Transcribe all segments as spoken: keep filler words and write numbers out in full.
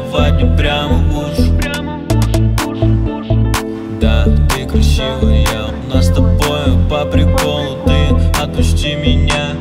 заливать мне прямо в уши. Да, ты красивая, у нас с тобой по приколу. Ты отпусти меня.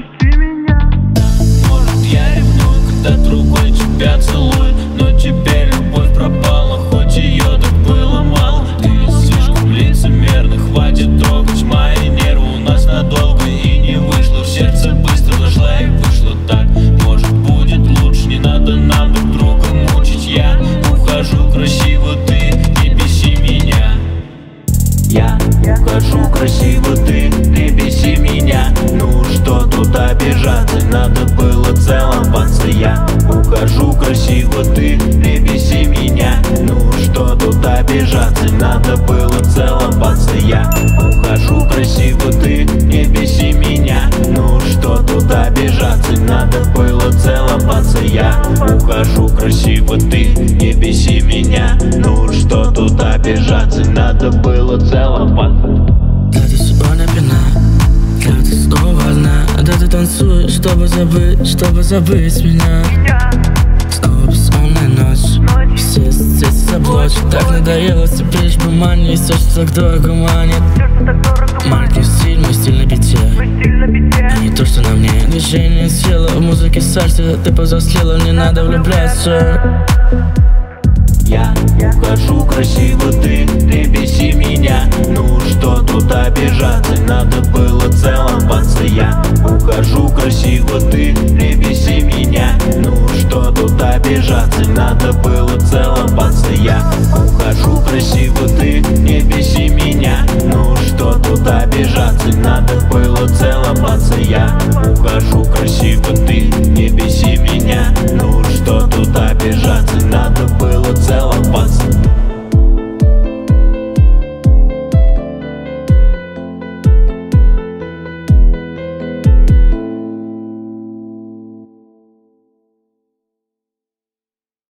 Может, я ревную, когда другой тебя целует, но теперь любовь пропала, хоть ее так было мало. Ты слишком лицемерный, хватит трогать мои нервы. У нас надолго и не вышло, в сердце быстро зашла и вышло так. Может, будет лучше, не надо нам друг друга мучить. Я ухожу красиво, ты не беси меня. Я ухожу красиво, ты не беси меня. Ну что тут обижаться, надо было целоваться. Я ухожу красиво, ты не беси меня. Ну что тут обижаться, надо было целоваться. Я ухожу красиво, ты не беси меня. Ну что тут обижаться, надо было целоваться. Я ухожу красиво, ты не беси меня. Ну что тут обижаться, надо было целоваться. Да, ты сегодня пьяна, да, ты снова одна. Да, ты танцуешь, чтобы забыть, чтобы забыть меня. Снова бессонная ночь, все здесь заблочат. Так надоело, тебе лишь бы манить все, что так дорого манит. Маленький стиль, мой стиль на бите, а не то, что на мне. Движение тела, в музыке сальса. Ты повзрослела, не надо влюбляться. Я ухожу красиво, ты